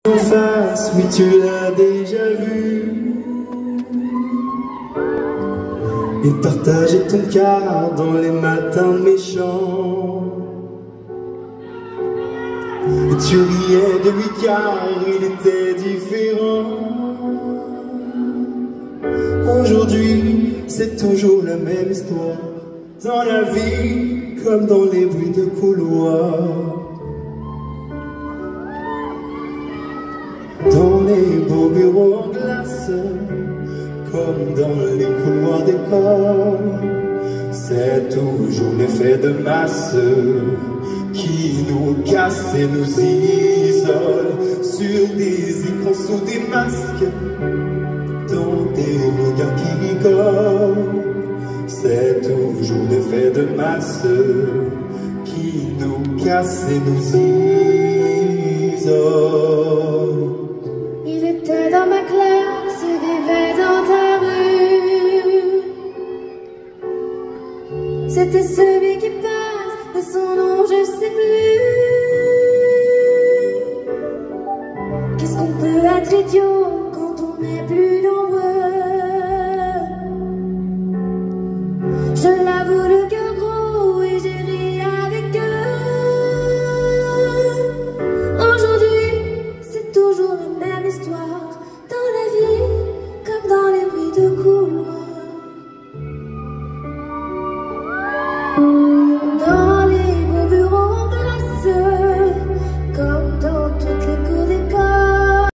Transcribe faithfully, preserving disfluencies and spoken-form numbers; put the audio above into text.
En face, oui tu l'as déjà vu. Il partageait ton quart dans les matins méchants. Et tu riais de lui car il était différent. Aujourd'hui, c'est toujours la même histoire. Dans la vie, comme dans les bruits de couloir. Dans les beaux bureaux en glace, comme dans les couloirs d'école, c'est toujours l'effet de masse qui nous casse et nous isole. Sur des écrans sous des masques, dans des regards qui rigolent, c'est toujours l'effet de masse qui nous casse et nous isole. Il était dans ma classe, il vivait dans ta rue. C'était celui qui passe, de son nom je sais plus. Qu'est-ce qu'on peut être idiot quand on n'est plus nombreux? Je l'avoue, le cœur gros, et j'ai ri avec eux. Aujourd'hui, c'est toujours la même histoire. Dans la vie, comme dans les bruits de couloir.